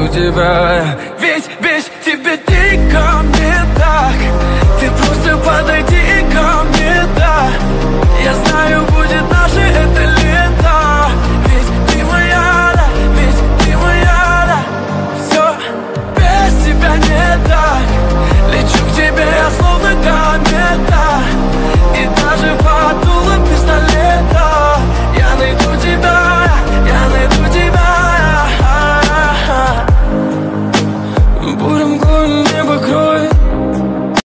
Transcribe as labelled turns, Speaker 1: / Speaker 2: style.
Speaker 1: тебя. Ведь тебе дико мне так. Ты просто подойди ко мне, да. Я знаю, будет наше это лето. Ведь ты моя, да, ведь ты моя, да. Все без тебя не так. Лечу к тебе, я словно комета. И даже под дулом пистолета я найду